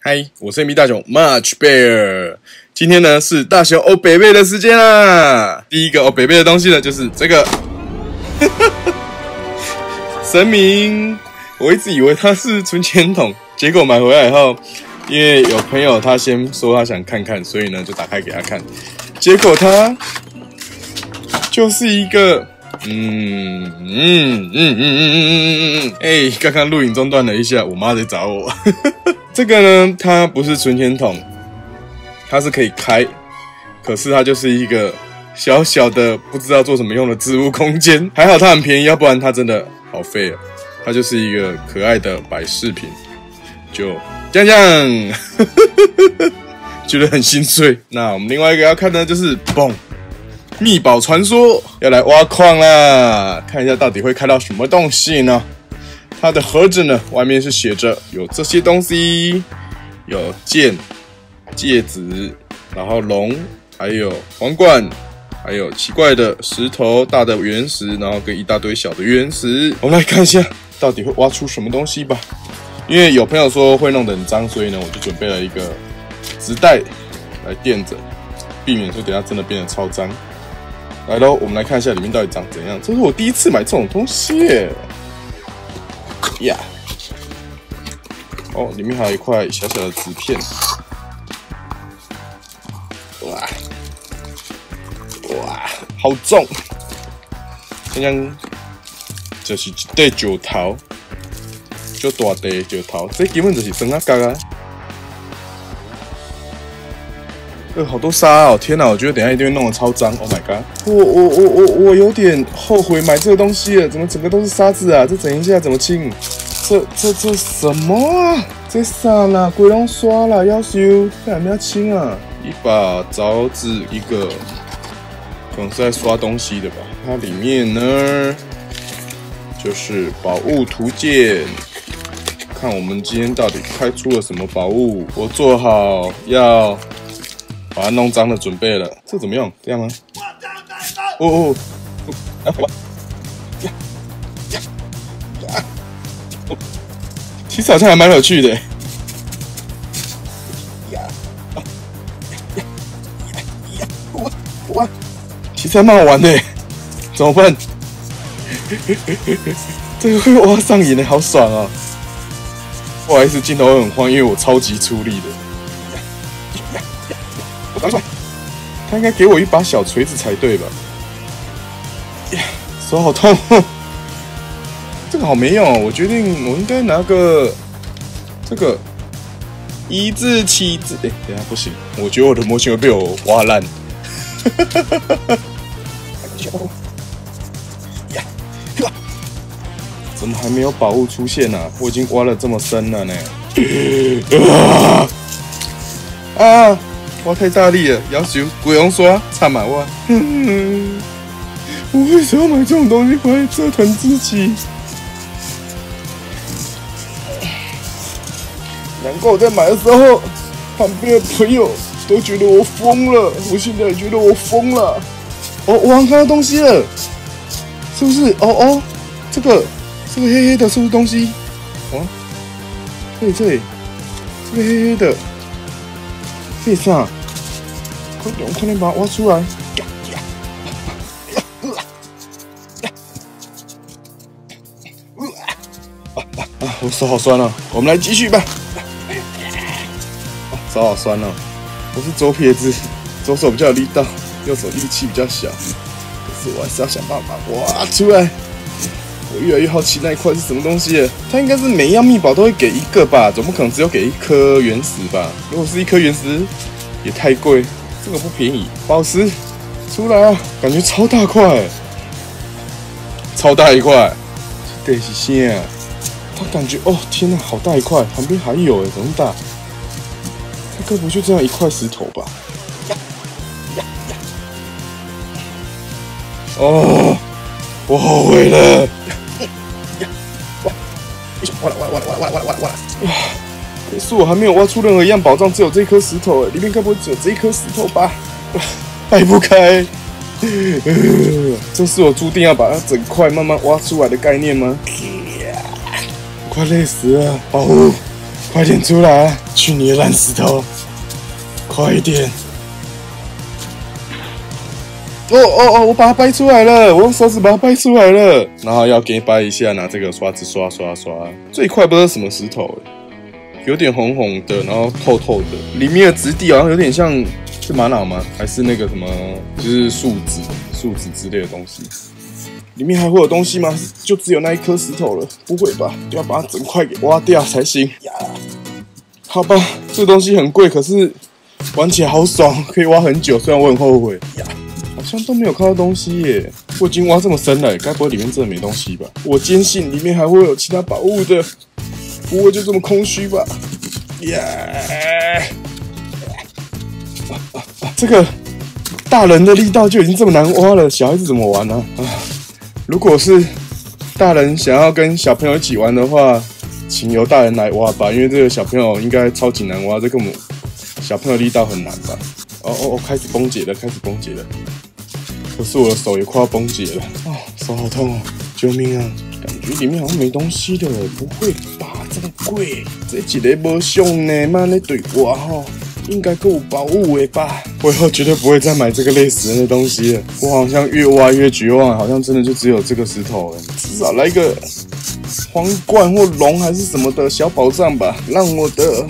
嗨，我是 MB 大熊 Much Bear。今天呢是大熊欧北贝的时间啦。第一个欧北贝的东西呢就是这个神明。我一直以为它是存钱筒，结果买回来以后，因为有朋友他先说他想看看，所以呢就打开给他看。结果它就是一个刚刚录影中断了一下，我妈在找我。这个呢，它不是存钱筒，它是可以开，可是它就是一个小小的不知道做什么用的置物空间。还好它很便宜，要不然它真的好废了。它就是一个可爱的摆饰品，就这样，觉得很心碎。那我们另外一个要看的就是嘣。秘宝传说要来挖矿啦，看一下到底会开到什么东西呢？它的盒子呢，外面是写着有这些东西，有剑、戒指，然后龙，还有皇冠，还有奇怪的石头、大的原石，然后跟一大堆小的原石。我们来看一下，到底会挖出什么东西吧。因为有朋友说会弄得很脏，所以呢，我就准备了一个纸袋来垫着，避免说等下真的变得超脏。来咯，我们来看一下里面到底长怎样。这是我第一次买这种东西耶！呀，哦，里面还有一块小小的纸片。哇，好重！这样就是一块石头，就大块的石头，这根本就是酸啊角啊！好多沙哦！天哪，我觉得等一下一定会弄得超脏。Oh my god！ 我有点后悔买这个东西了，怎么整个都是沙子啊？这整一下怎么清？这什么啊？这啥啦？鬼拢刷啦，要修，干嘛要清啊？一把凿子，一个可能是在刷东西的吧。它里面呢就是宝物图鉴，看我们今天到底开出了什么宝物。我做好要把它弄脏的准备了，这怎么样？这样吗？其实好像还蛮有趣的。其实还蛮好玩的，怎么办？这个会挖上瘾的，好爽啊！不好意思，镜头会很晃，因为我超级出力的。他应该给我一把小锤子才对吧？手好痛，这个好没用哦！我决定我应该拿个这个1字7字，等一下不行，我觉得我的模型会被我挖烂。怎么还没有宝物出现呢？我已经挖了这么深了呢！挖太大力了，要求鬼龙刷差满挖。我为什么要买这种东西回来折腾自己？难怪我在买的时候，旁边的朋友都觉得我疯了。我现在也觉得我疯了。哦，我看到东西了，是不是？这个黑黑的，是不是东西？哦，这里，这个黑黑的。这啥？快点把它挖出来！我手好酸哦，我们来继续吧。手好酸哦，我是左撇子，左手比较有力道，右手力气比较小。可是我还是要想办法挖出来。我越来越好奇那一块是什么东西了。它应该是每一样秘宝都会给一个吧，总不可能只有给一颗原石吧？如果是一颗原石，也太贵，这个不便宜。宝石出来啊，感觉超大块，超大一块。这是啥啊？它感觉天哪，好大一块，旁边还有怎么大？它该不就这样一块石头吧？我后悔了。可是我还没有挖出任何一样宝藏，只有这颗石头，里面该不会只有这一颗石头吧？掰不开，这是我注定要把它整块慢慢挖出来的概念吗？快累死了！宝物， 快点出来啊！去你的烂石头！快一点！我把它掰出来了，我用手指把它掰出来了，然后要给掰一下，拿这个刷子刷。这一块不知道是什么石头，有点红红的，然后透透的，里面的质地好像有点像是玛瑙吗？还是那个什么，就是树脂之类的东西？里面还会有东西吗？就只有那一颗石头了？不会吧？要把它整块给挖掉才行。好吧，这东西很贵，可是玩起来好爽，可以挖很久。虽然我很后悔。好像都没有看到东西耶！我已经挖这么深了，该不会里面真的没东西吧？我坚信里面还会有其他宝物的，不会就这么空虚吧？这个大人的力道就已经这么难挖了，小孩子怎么玩呢？如果是大人想要跟小朋友一起玩的话，请由大人来挖吧，因为这个小朋友应该超级难挖，这根本小朋友力道很难吧？开始崩解了。可是我的手也快要崩解了，手好痛哦！救命啊！感觉里面好像没东西的，不会吧？这么贵，这一个没用呢，妈在对我吼，应该够有宝物的吧？我以后绝对不会再买这个累死人的东西了。我好像越挖越绝望，好像真的就只有这个石头了。至少来个皇冠或龙还是什么的小宝藏吧，让我的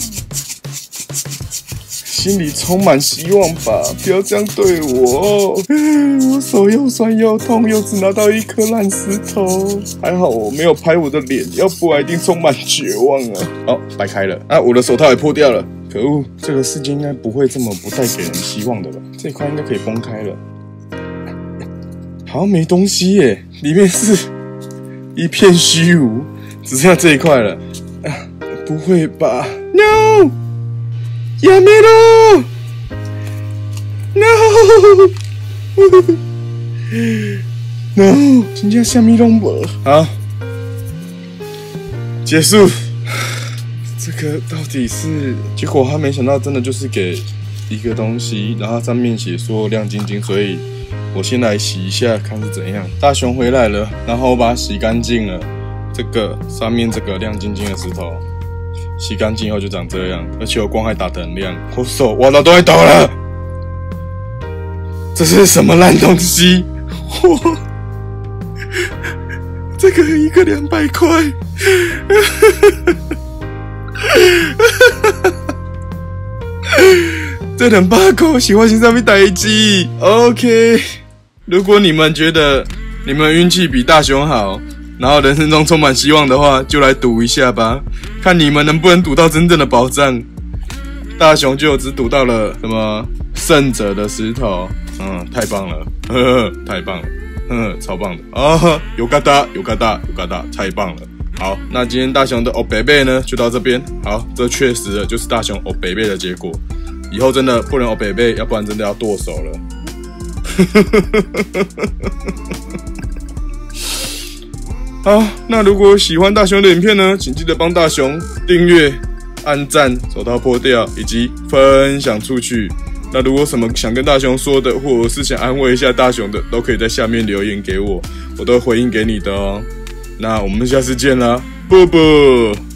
心里充满希望吧！不要这样对我，我手又酸又痛，又只拿到一颗烂石头。还好我没有拍我的脸，要不然一定充满绝望啊！掰开了啊！我的手套也破掉了，可恶！这个世界应该不会这么不带给人希望的吧？这一块应该可以崩开了，好像没东西耶，里面是一片虚无，只剩下这一块了。不会吧 ？No！ やめろ ！No！ 真正什么都没。好，结束。这个到底是？结果他没想到，真的就是给一个东西，然后上面写说亮晶晶，所以我先来洗一下，看是怎样。大熊回来了，然后我把它洗干净了。这个上面这个亮晶晶的石头。洗干净后就长这样，而且我光还打得很亮，我手挖到都会抖了。这是什么烂东西？这个一个200块，这200块喜欢去上面代机。OK， 如果你们觉得你们运气比大熊好，然后人生中充满希望的话，就来赌一下吧，看你们能不能赌到真正的宝藏。大熊就只赌到了什么胜者的石头，太棒了，太棒了，超棒的啊！有嘎达，太棒了。好，那今天大熊的欧北北呢，就到这边。好，这确实的就是大熊欧北北的结果。以后真的不能欧北北，要不然真的要剁手了。好，那如果喜欢大熊的影片呢，请记得帮大熊订阅、按赞、手套破掉，以及分享出去。那如果什么想跟大熊说的，或者是想安慰一下大熊的，都可以在下面留言给我，我都会回应给你的哦。那我们下次见啦，啵啵。